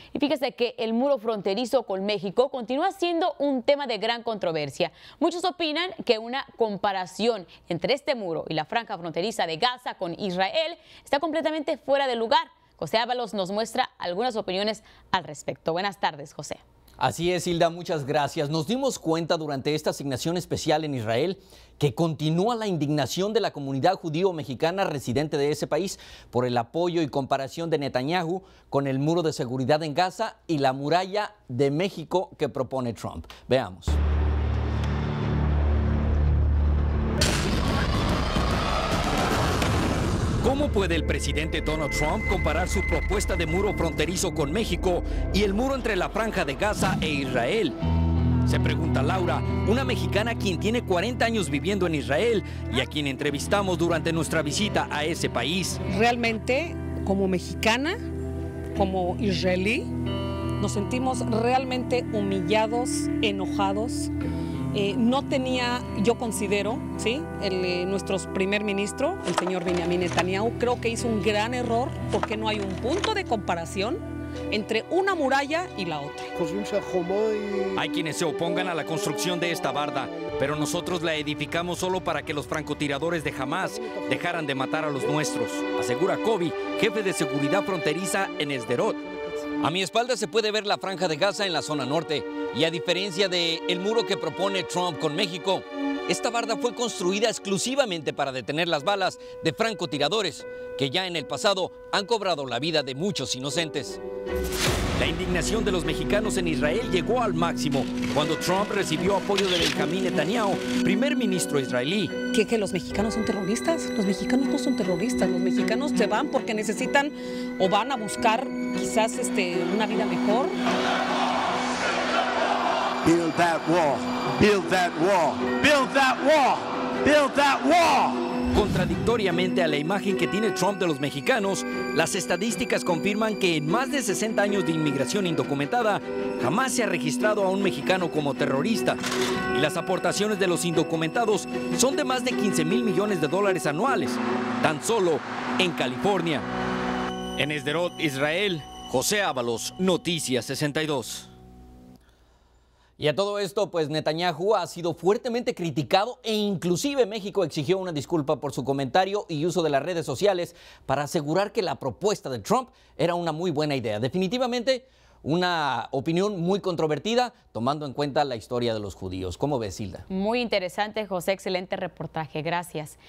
Y fíjese que el muro fronterizo con México continúa siendo un tema de gran controversia. Muchos opinan que una comparación entre este muro y la franja fronteriza de Gaza con Israel está completamente fuera de lugar. José Ábalos nos muestra algunas opiniones al respecto. Buenas tardes, José. Así es, Hilda, muchas gracias. Nos dimos cuenta durante esta asignación especial en Israel que continúa la indignación de la comunidad judío-mexicana residente de ese país por el apoyo y comparación de Netanyahu con el muro de seguridad en Gaza y la muralla de México que propone Trump. Veamos. ¿Cómo puede el presidente Donald Trump comparar su propuesta de muro fronterizo con México y el muro entre la franja de Gaza e Israel? Se pregunta Laura, una mexicana quien tiene 40 años viviendo en Israel y a quien entrevistamos durante nuestra visita a ese país. Realmente, como mexicana, como israelí, nos sentimos realmente humillados, enojados. No tenía, yo considero, ¿sí? Nuestro primer ministro, el señor Benjamin Netanyahu, creo que hizo un gran error porque no hay un punto de comparación entre una muralla y la otra. Hay quienes se opongan a la construcción de esta barda, pero nosotros la edificamos solo para que los francotiradores de Hamás dejaran de matar a los nuestros, asegura Kobi, jefe de seguridad fronteriza en Sderot. A mi espalda se puede ver la franja de Gaza en la zona norte y a diferencia del muro que propone Trump con México, esta barda fue construida exclusivamente para detener las balas de francotiradores que ya en el pasado han cobrado la vida de muchos inocentes. La indignación de los mexicanos en Israel llegó al máximo cuando Trump recibió apoyo de Benjamin Netanyahu, primer ministro israelí. ¿Que los mexicanos son terroristas? Los mexicanos no son terroristas, los mexicanos se van porque necesitan o van a buscar quizás una vida mejor. Build that wall, build that wall, build that wall, build that wall. Contradictoriamente a la imagen que tiene Trump de los mexicanos, las estadísticas confirman que en más de 60 años de inmigración indocumentada, jamás se ha registrado a un mexicano como terrorista. Y las aportaciones de los indocumentados son de más de 15,000 millones de dólares anuales, tan solo en California. En Sderot, Israel, José Ábalos, Noticias 62. Y a todo esto, pues Netanyahu ha sido fuertemente criticado e inclusive México exigió una disculpa por su comentario y uso de las redes sociales para asegurar que la propuesta de Trump era una muy buena idea. Definitivamente una opinión muy controvertida, tomando en cuenta la historia de los judíos. ¿Cómo ves, Hilda? Muy interesante, José. Excelente reportaje. Gracias.